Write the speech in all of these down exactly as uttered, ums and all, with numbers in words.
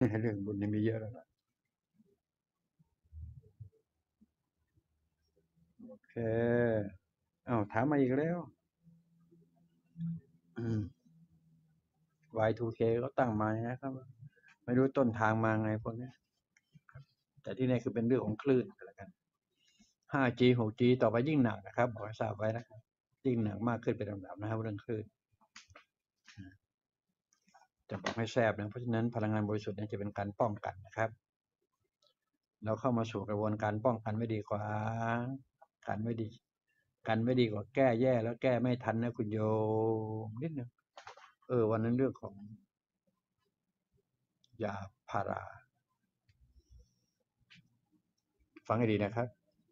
เรื่องบุญนี่มีเยอะแล้วนะโอเคอ้าวถามมาอีกแล้วอืม วาย ทู เค ก็ตั้งมานะครับไม่รู้ต้นทางมาไงพวกนี้แต่ที่นี่คือเป็นเรื่องของคลื่นกันแล้วกัน ห้าจี หกจี ต่อไปยิ่งหนักนะครับขอให้ทราบไว้นะครับยิ่งหนักมากขึ้นเป็นลำดับนะครับเรื่องคลื่นจะบอกให้แทรบนะเพราะฉะนั้นพลังงานบริสุทธิ์เนี่ยจะเป็นการป้องกันนะครับเราเข้ามาสู่กระบวนการป้องกันไม่ดีกว่ากันไม่ดีกันไม่ดีกว่าแก้แย่แล้วแก้ไม่ทันนะคุณโยมนิดนึงเออวันนั้นเรื่องของยาพาราฟังให้ดีนะครับ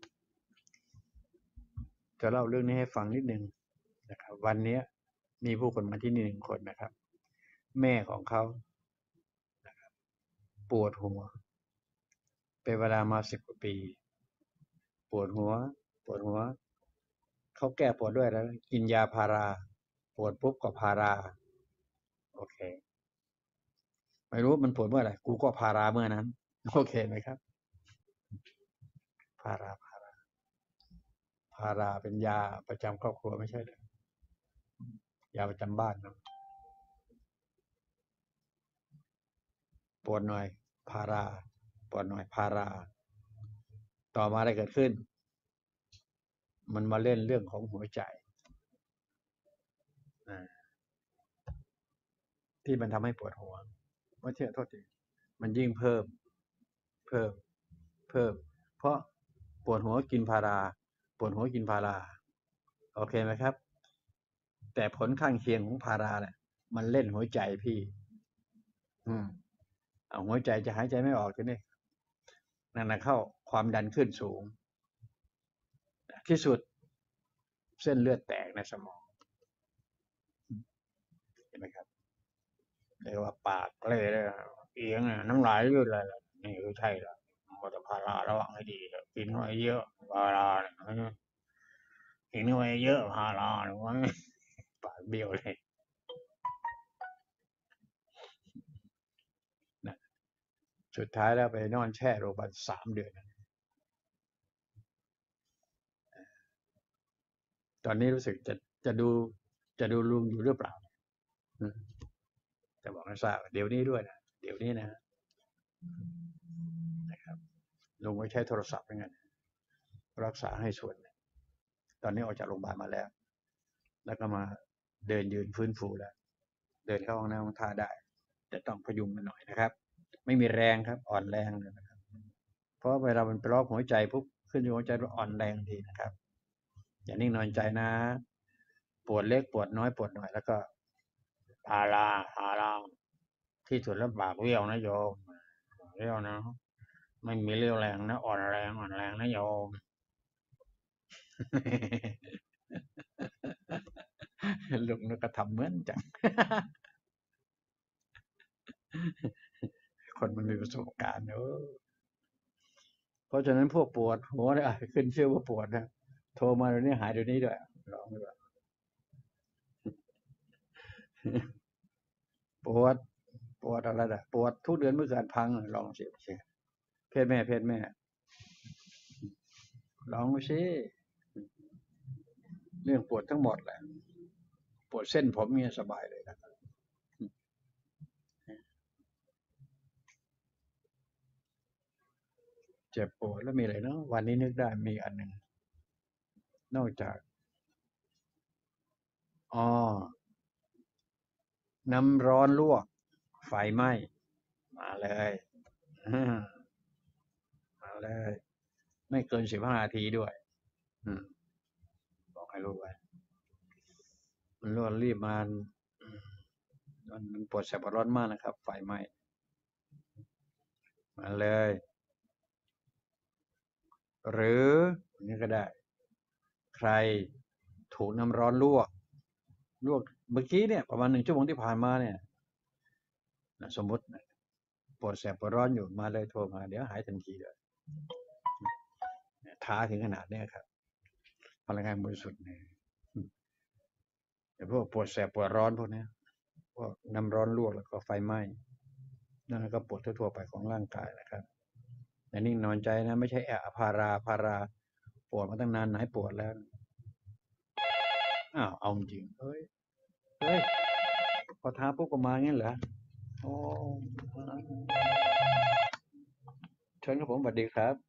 จะเล่าเรื่องนี้ให้ฟังนิดนึงนะครับวันนี้มีผู้คนมาที่นี่หนึ่งคนนะครับแม่ของเขาปวดหัวเป็นเวลามาสิบกว่าปีปวดหัวปวดหัวเขาแก้ปวดด้วยแล้วกินยาพาราปวดปุ๊บก็พาราโอเคไม่รู้มันปวดเมื่อไหร่กูก็พาราเมื่อนั้นโอเคไหมครับพาราพาราพาราเป็นยาประจำครอบครัวไม่ใช่เหรอยาประจำบ้านนะปวดหน่อยพาราปวดหน่อยพาราต่อมาอะไรเกิดขึ้นมันมาเล่นเรื่องของหัวใจที่มันทำให้ปวดหัวไม่ใช่โทษทีมันยิ่งเพิ่มเพิ่มเพิ่มเพราะปวดหัวกินพาราปวดหัวกินพาราโอเคไหมครับแต่ผลข้างเคียงของพาราเนี่ยมันเล่นหัวใจพี่อืมเอาหัวใจจะหายใจไม่ออกทีนี้นั่นนะเข้าความดันขึ้นสูงที่สุดเส้นเลือดแตกในสมองเห็นไหมครับเรียกว่าปากเลยเลยเอียงน้ำลายยืดเลยนี่คือใช่แล้วมันจะพาราระวังให้ดีกินเข้าไปเยอะพาราเนี่ยกินเข้าไปเยอะพาราหรือว่าปากเบี้ยวเลยนะสุดท้ายแล้วไปนอนแช่โรงพยาบาลสามเดือนตอนนี้รู้สึกจะจะดูจะดูลุงอยู่หรือเปล่าจะบอกให้ทราบเดี๋ยวนี้ด้วยนะเดี๋ยวนี้นะนะครับลุงไม่ใช้โทรศัพท์อย่างนั้นรักษาให้ส่วนตอนนี้ออกจากโรงพยาบาลมาแล้วแล้วก็มาเดินยืนฟื้นฟูแล้วเดินเข้าห้องน้ำห้องท่าได้แต่ต้องพยุงมันหน่อยนะครับไม่มีแรงครับอ่อนแรงเลยนะครับเพราะเวลามันไปรอบหัวใจปุ๊บขึ้นอยู่หัวใจมันอ่อนแรงทีนะครับอย่านิ่งนอนใจนะปวดเล็กปวดน้อยปวดหน่อยแล้วก็พาราพาราที่สุดแล้วปากเบี้ยวนะโยมเบี้ยวนะไม่มีเรี่ยวแรงนะอ่อนแรงอ่อนแรงนะโยมลุงนึกก็ทำเหมือนจังคนมันมีประสบการณ์เนอะเพราะฉะนั้นพวกปวดหัวเนี่ยขึ้นชื่อว่าปวดนะโทรมาเดี๋ยวนี้หายเดี๋ยวนี้ด้วยลองดูปวดปวดอะไรนะปวดทุกเดือนเมื่อเกิดพังลองสิเพศแม่เพศแม่ลองดูสิเรื่องปวดทั้งหมดแหละปวดเส้นผมเนี่ยสบายเลยนะเจ็บปวดแล้วมีอะไรเนาะวันนี้นึกได้มีอันหนึ่งนอกจากอ๋อน้ำร้อนลวกไฟไหม้มาเลยมาเลยไม่เกินสิบห้านาทีด้วยอืมบอกให้รู้ไว้มันร้อนรีบมามันมันปวดแสบปวดร้อนมากนะครับไฟไหม้มาเลยหรือนี่ก็ได้ใครถูกน้ำร้อนลวกลวกเมื่อกี้เนี่ยประมาณหนึ่งชั่วโมงที่ผ่านมาเนี่ยนะสมมติปวดแสบปวดร้อนอยู่มาเลยโทรมาเดี๋ยวหายทันทีเลยท้าถึงขนาดนี้ครับพลังงานบริสุทธิ์เนี่ยแต่พวกปวดแสบปวดร้อนพวกนี้พวกน้ำร้อนลวกแล้วก็ไฟไหม้นั่นก็ปวดทั่วๆไปของร่างกายนะครับอย่านิ่งนอนใจนะไม่ใช่แอะพาราพาราปวดมาตั้งนานไหนปวดแล้วอ้าวเอาจริงเฮ้ยเฮ้ยพอท้าปุ๊บก็มางั้นเหรอโอ้เชิญครับผมสวัสดีครับ